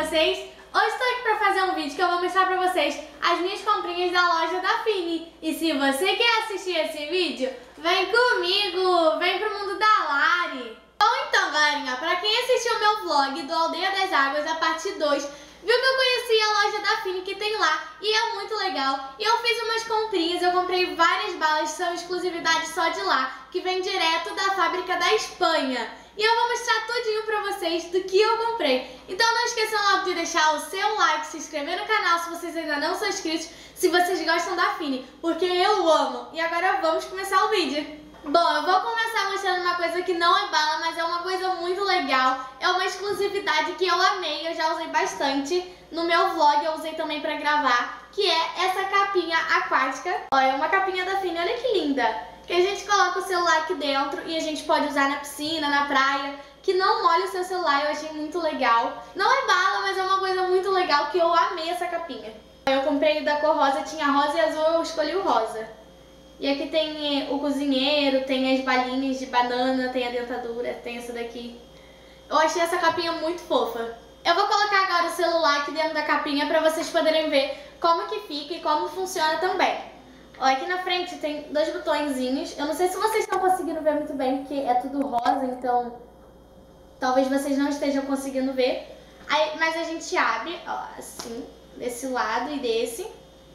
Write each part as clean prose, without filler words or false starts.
vocês? Hoje estou aqui para fazer um vídeo que eu vou mostrar para vocês as minhas comprinhas da loja da Fini. E se você quer assistir esse vídeo, vem comigo, vem pro mundo da Lari. Bom, então galerinha, para quem assistiu o meu vlog do Aldeia das Águas, a parte 2, viu que eu conheci a loja da Fini que tem lá e é muito legal. E eu fiz umas comprinhas, eu comprei várias balas que são exclusividade só de lá, que vem direto da fábrica da Espanha. E eu vou mostrar tudinho pra vocês do que eu comprei. Então não esqueçam logo de deixar o seu like, se inscrever no canal se vocês ainda não são inscritos, se vocês gostam da Fini, porque eu amo. E agora vamos começar o vídeo. Bom, eu vou começar mostrando uma coisa que não é bala, mas é uma coisa muito legal. É uma exclusividade que eu amei, eu já usei bastante. No meu vlog eu usei também pra gravar, que é essa capinha aquática. Olha, é uma capinha da Fini, olha que linda. Que a gente coloca o celular aqui dentro e a gente pode usar na piscina, na praia, que não molha o seu celular, eu achei muito legal. Não é bala, mas é uma coisa muito legal que eu amei essa capinha. Eu comprei da cor rosa, tinha rosa e azul, eu escolhi o rosa. E aqui tem o cozinheiro, tem as balinhas de banana, tem a dentadura, tem essa daqui. Eu achei essa capinha muito fofa. Eu vou colocar agora o celular aqui dentro da capinha para vocês poderem ver como que fica e como funciona também. Ó, aqui na frente tem dois botõezinhos. Eu não sei se vocês estão conseguindo ver muito bem, porque é tudo rosa, então talvez vocês não estejam conseguindo ver. Aí, mas a gente abre, ó, assim, desse lado e desse.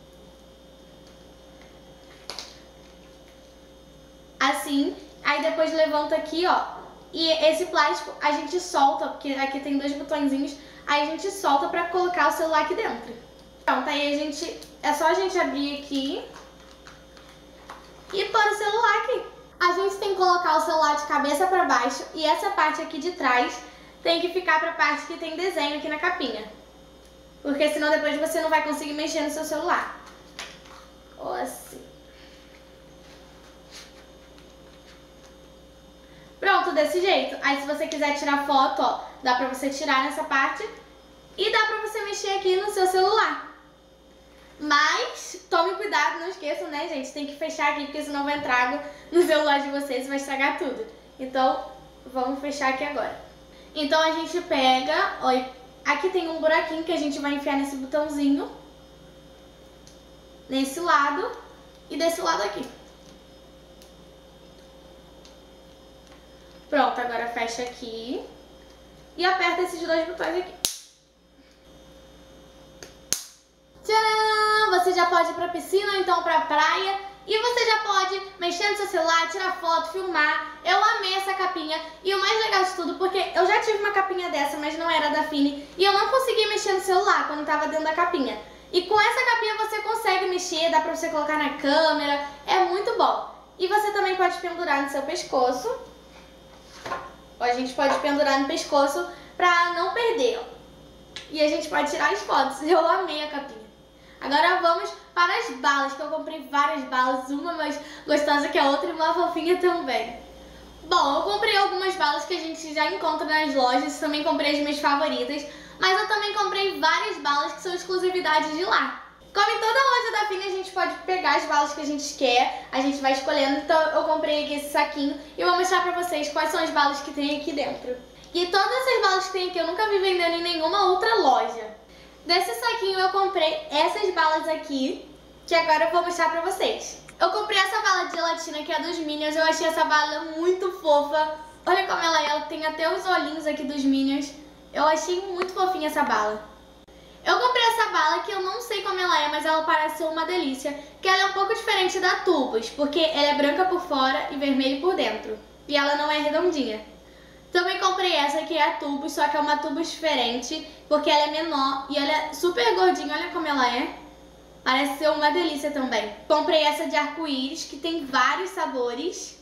Assim, aí depois levanta aqui, ó. E esse plástico a gente solta, porque aqui tem dois botõezinhos. Aí a gente solta pra colocar o celular aqui dentro. Pronto, aí a gente, é só a gente abrir aqui e pôr o celular aqui. A gente tem que colocar o celular de cabeça pra baixo e essa parte aqui de trás tem que ficar pra parte que tem desenho aqui na capinha. Porque senão depois você não vai conseguir mexer no seu celular. Ou assim. Pronto, desse jeito. Aí se você quiser tirar foto, ó, dá pra você tirar nessa parte e dá pra você mexer aqui no seu celular. Mas tome cuidado, não esqueçam, né, gente? Tem que fechar aqui, porque senão vai entrar água no celular de vocês e vai estragar tudo. Então, vamos fechar aqui agora. Então a gente pega, ó, aqui tem um buraquinho que a gente vai enfiar nesse botãozinho. Nesse lado e desse lado aqui. Pronto, agora fecha aqui e aperta esses dois botões aqui. Tcharam! Você já pode ir pra piscina ou então pra praia e você já pode mexer no seu celular, tirar foto, filmar. Eu amei essa capinha e o mais legal de tudo, porque eu já tive uma capinha dessa, mas não era da Fini e eu não conseguia mexer no celular quando tava dentro da capinha. E com essa capinha você consegue mexer, dá pra você colocar na câmera, é muito bom. E você também pode pendurar no seu pescoço. Ó, a gente pode pendurar no pescoço pra não perder, ó. E a gente pode tirar as fotos. Eu amei a capinha. Agora vamos para as balas, que eu comprei várias balas, uma mais gostosa que a outra e uma fofinha também. Bom, eu comprei algumas balas que a gente já encontra nas lojas, também comprei as minhas favoritas, mas eu também comprei várias balas que são exclusividades de lá. Como em toda loja da Fini, a gente pode pegar as balas que a gente quer, a gente vai escolhendo, então eu comprei aqui esse saquinho e eu vou mostrar pra vocês quais são as balas que tem aqui dentro. E todas essas balas que tem aqui eu nunca vi vendendo em nenhuma outra loja. Desse saquinho eu comprei essas balas aqui, que agora eu vou mostrar pra vocês. Eu comprei essa bala de gelatina que é dos Minions, eu achei essa bala muito fofa. Olha como ela tem até os olhinhos aqui dos Minions. Eu achei muito fofinha essa bala. Eu comprei essa bala que eu não sei como ela é, mas ela parece ser uma delícia. Que ela é um pouco diferente da Tubos, porque ela é branca por fora e vermelha por dentro. E ela não é redondinha. Também comprei essa que é a Tubos, só que é uma Tubos diferente, porque ela é menor e ela é super gordinha, olha como ela é. Parece ser uma delícia também. Comprei essa de arco-íris, que tem vários sabores.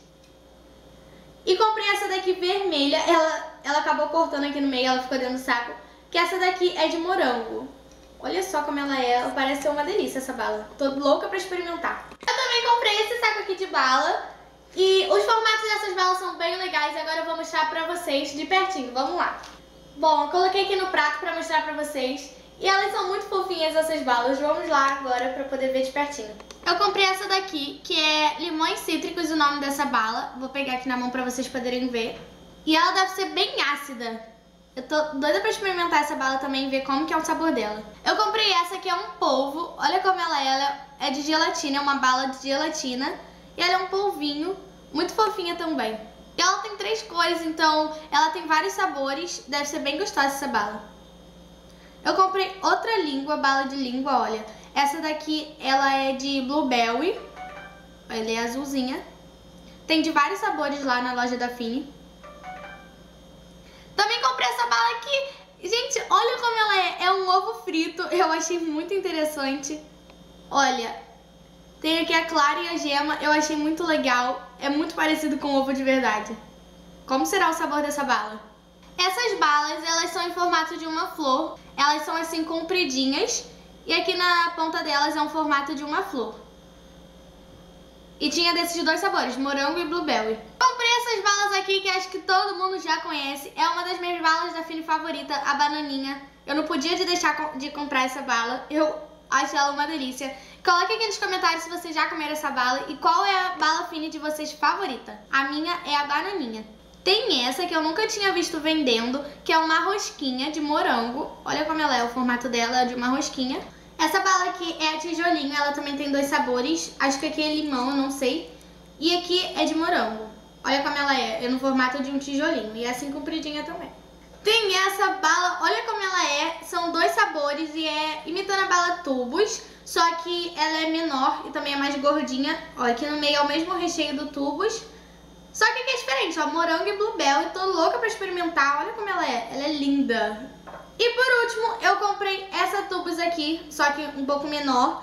E comprei essa daqui vermelha, ela acabou cortando aqui no meio, ela ficou dentro do saco. Que essa daqui é de morango. Olha só como ela é, parece ser uma delícia essa bala. Tô louca pra experimentar. Eu também comprei esse saco aqui de bala. E os formatos dessas balas são bem legais, agora eu vou mostrar pra vocês de pertinho, vamos lá. Bom, eu coloquei aqui no prato pra mostrar pra vocês. E elas são muito fofinhas essas balas, vamos lá agora pra poder ver de pertinho. Eu comprei essa daqui, que é limões cítricos, o nome dessa bala. Vou pegar aqui na mão pra vocês poderem ver. E ela deve ser bem ácida. Eu tô doida pra experimentar essa bala também e ver como que é o sabor dela. Eu comprei essa que é um polvo. Olha como ela é de gelatina, é uma bala de gelatina. E ela é um polvinho, muito fofinha também. E ela tem 3 cores, então ela tem vários sabores. Deve ser bem gostosa essa bala. Eu comprei outra língua, bala de língua, olha. Essa daqui, ela é de blueberry. Ela é azulzinha. Tem de vários sabores lá na loja da Fini. Também comprei essa bala aqui. Gente, olha como ela é. É um ovo frito. Eu achei muito interessante. Olha, tem aqui a clara e a gema. Eu achei muito legal. É muito parecido com ovo de verdade. Como será o sabor dessa bala? Essas balas, elas são em formato de uma flor. Elas são assim compridinhas. E aqui na ponta delas é um formato de uma flor. E tinha desses 2 sabores, morango e blueberry. Comprei essas balas aqui que acho que todo mundo já conhece. É uma das minhas balas da Fini favorita, a bananinha. Eu não podia deixar de comprar essa bala. Eu acho ela uma delícia. Coloque aqui nos comentários se vocês já comeram essa bala e qual é a bala Fini de vocês favorita. A minha é a bananinha. Tem essa que eu nunca tinha visto vendendo, que é uma rosquinha de morango. Olha como ela é, o formato dela é de uma rosquinha. Essa bala aqui é a tijolinho, ela também tem 2 sabores. Acho que aqui é limão, eu não sei. E aqui é de morango. Olha como ela é no formato de um tijolinho. E é assim compridinha também. Tem essa bala, olha como ela é. São 2 sabores e é imitando a bala tubos. Só que ela é menor e também é mais gordinha. Olha, aqui no meio é o mesmo recheio do tubos. Só que aqui é diferente, ó, morango e blueberry. Tô louca pra experimentar, olha como ela é linda. E por último, eu comprei essa tubos aqui, só que um pouco menor.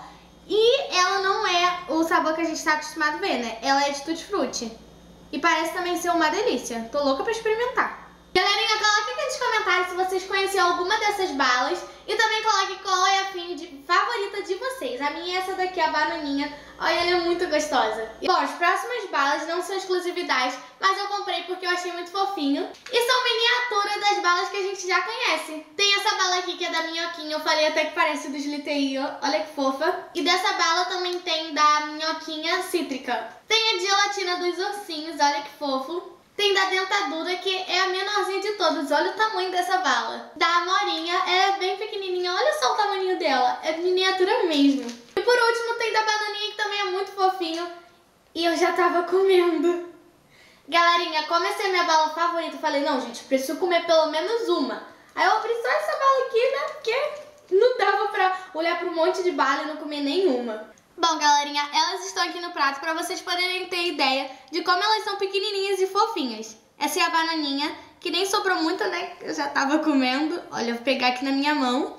E ela não é o sabor que a gente tá acostumado a ver, né? Ela é de tutti-frutti. E parece também ser uma delícia. Tô louca pra experimentar. Galerinha, coloque aqui nos comentários se vocês conhecem alguma dessas balas. E também coloque qual é a favorita de vocês. A minha é essa daqui, a bananinha. Olha, ela é muito gostosa. Bom, as próximas balas não são exclusividades, mas eu comprei porque eu achei muito fofinho. E são miniaturas das balas que a gente já conhece. Tem essa bala aqui que é da minhoquinha. Eu falei até que parece do Slitei. Olha que fofa. E dessa bala também tem da minhoquinha cítrica. Tem a de gelatina dos ursinhos. Olha que fofo. Tem da dentadura, que é a menorzinha de todas. Olha o tamanho dessa bala. Da amorinha, ela é bem pequenininha. Olha só o tamanho dela. É miniatura mesmo. E por último tem da bananinha, que também é muito fofinho. E eu já tava comendo. Galerinha, como essa é a minha bala favorita, eu falei, não, gente, preciso comer pelo menos uma. Aí eu abri só essa bala aqui, né, porque não dava pra olhar pra um monte de bala e não comer nenhuma. Bom, galerinha, elas estão aqui no prato para vocês poderem ter ideia de como elas são pequenininhas e fofinhas. Essa é a bananinha, que nem sobrou muito, né? Eu já tava comendo. Olha, eu vou pegar aqui na minha mão.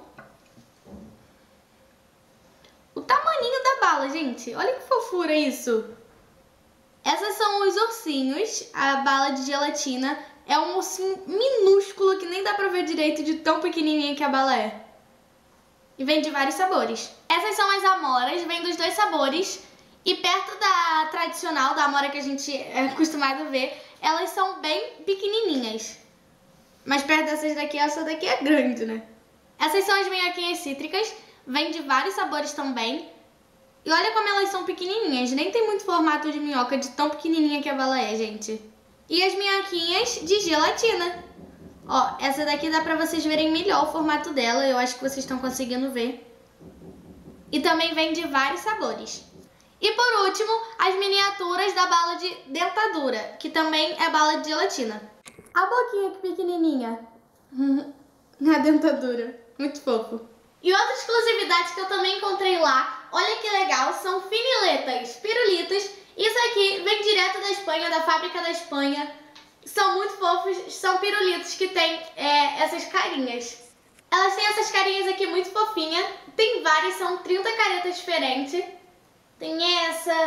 O tamaninho da bala, gente. Olha que fofura isso. Essas são os ursinhos, a bala de gelatina. É um ursinho minúsculo que nem dá pra ver direito de tão pequenininha que a bala é. E vem de vários sabores. Essas são as amoras, vem dos 2 sabores. E perto da tradicional, da amora que a gente é acostumado a ver, elas são bem pequenininhas. Mas perto dessas daqui, essa daqui é grande, né? Essas são as minhoquinhas cítricas, vem de vários sabores também. E olha como elas são pequenininhas, nem tem muito formato de minhoca de tão pequenininha que a bala é, gente. E as minhoquinhas de gelatina. Ó, essa daqui dá pra vocês verem melhor o formato dela, eu acho que vocês estão conseguindo ver. E também vem de vários sabores. E por último, as miniaturas da bala de dentadura, que também é bala de gelatina. A boquinha que pequenininha. A dentadura. Muito fofo. E outra exclusividade que eu também encontrei lá, olha que legal, são finiletas, pirulitos. Isso aqui vem direto da Espanha, da fábrica da Espanha. São muito fofos, são pirulitos que tem essas carinhas. Elas têm essas carinhas aqui muito fofinhas. Tem várias, são 30 caretas diferentes. Tem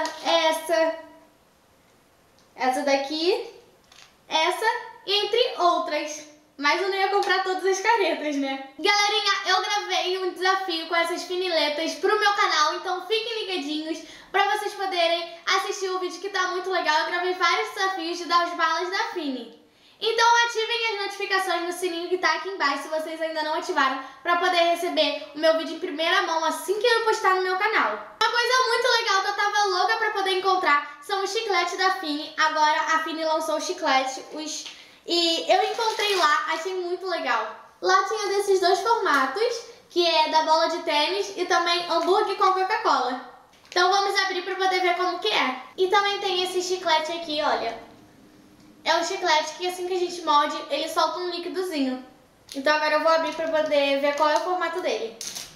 essa daqui, essa e entre outras. Mas eu não ia comprar todas as caretas, né? Galerinha, eu gravei um desafio com essas finiletas pro meu canal, então fiquem ligadinhos pra vocês poderem assistir o vídeo que tá muito legal. Eu gravei vários desafios das balas da Fini. Então ativem as notificações no sininho que tá aqui embaixo, se vocês ainda não ativaram, pra poder receber o meu vídeo em primeira mão assim que eu postar no meu canal. Uma coisa muito legal que eu tava louca pra poder encontrar são os chicletes da Fini. Agora a Fini lançou os chicletes, E eu encontrei lá, achei muito legal. Lá tinha desses dois formatos, que é da bola de tênis e também hambúrguer com Coca-Cola. Então vamos abrir para poder ver como que é. E também tem esse chiclete aqui, olha. É um chiclete que assim que a gente morde, ele solta um líquidozinho. Então agora eu vou abrir para poder ver qual é o formato dele.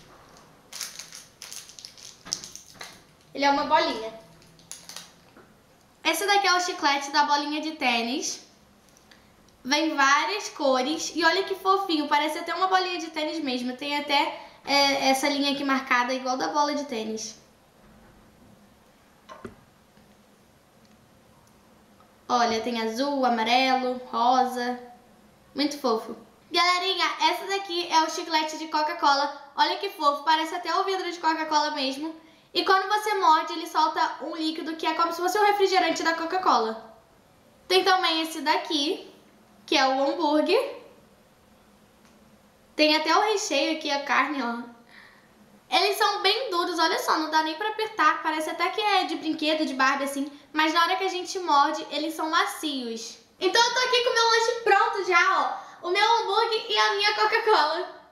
Ele é uma bolinha. Esse daqui é o chiclete da bolinha de tênis. Vem várias cores e olha que fofinho, parece até uma bolinha de tênis mesmo. Tem até essa linha aqui marcada igual da bola de tênis. Olha, tem azul, amarelo, rosa, muito fofo. Galerinha, essa daqui é o chiclete de Coca-Cola. Olha que fofo, parece até o vidro de Coca-Cola mesmo. E quando você morde, ele solta um líquido que é como se fosse um refrigerante da Coca-Cola. Tem também esse daqui, que é o hambúrguer. Tem até o recheio aqui, a carne, ó. Eles são bem duros, olha só, não dá nem pra apertar. Parece até que é de brinquedo, de Barbie, assim. Mas na hora que a gente morde, eles são macios. Então eu tô aqui com o meu lanche pronto já, ó. O meu hambúrguer e a minha Coca-Cola.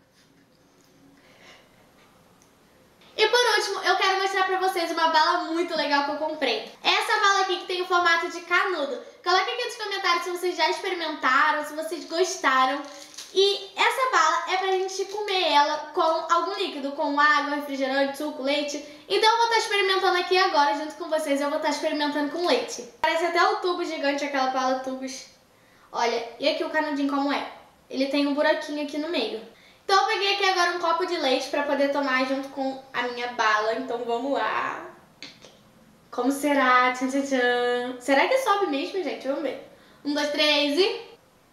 E por último, eu quero mostrar pra vocês uma bala muito legal que eu comprei. Essa bala aqui que tem o formato de canudo. Coloque aqui nos comentários se vocês já experimentaram, se vocês gostaram. E essa bala é pra gente comer ela com algum líquido, com água, refrigerante, suco, leite. Então eu vou estar experimentando aqui agora, junto com vocês, eu vou estar experimentando com leite. Parece até o tubo gigante, aquela bala tubos. Olha, e aqui o canudinho como é? Ele tem um buraquinho aqui no meio. Então eu peguei aqui agora um copo de leite pra poder tomar junto com a minha bala. Então vamos lá. Como será? Tchan, tchan, tchan. Será que sobe mesmo, gente? Vamos ver. 1, 2, 3 e...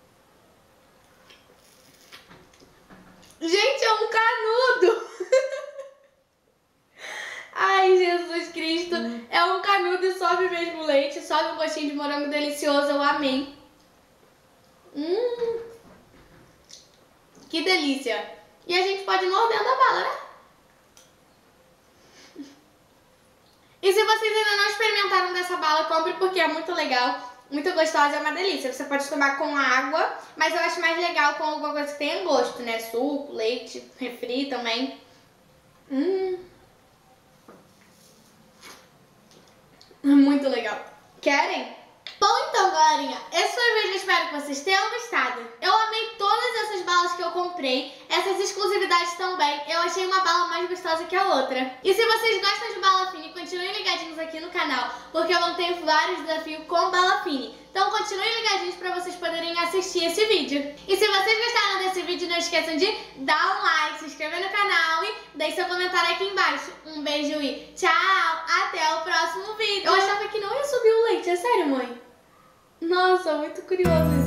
Gente, é um canudo! Ai, Jesus Cristo! É um canudo e sobe mesmo o leite. Sobe um gostinho de morango delicioso, eu amei. Que delícia! E a gente pode ir mordendo a bala, né? E se vocês ainda não experimentaram dessa bala, compre porque é muito legal, muito gostosa, é uma delícia. Você pode tomar com água, mas eu acho mais legal com alguma coisa que tenha gosto, né? Suco, leite, refri também. Muito legal. Querem? Bom, então, galerinha, esse foi o vídeo, eu espero que vocês tenham gostado. Eu amei todas essas balas que eu comprei, essas exclusividades também. Eu achei uma bala mais gostosa que a outra. E se vocês gostam de bala fine, continuem ligadinhos aqui no canal, porque eu mantenho vários desafios com bala fine. Então continuem ligadinhos para vocês poderem assistir esse vídeo. E se vocês gostaram desse vídeo, não esqueçam de dar um like, se inscrever no canal e deixe seu comentário aqui embaixo. Um beijo e tchau! Até o próximo vídeo! Eu achava que não ia subir o leite, é sério, mãe? Nossa, muito curioso isso.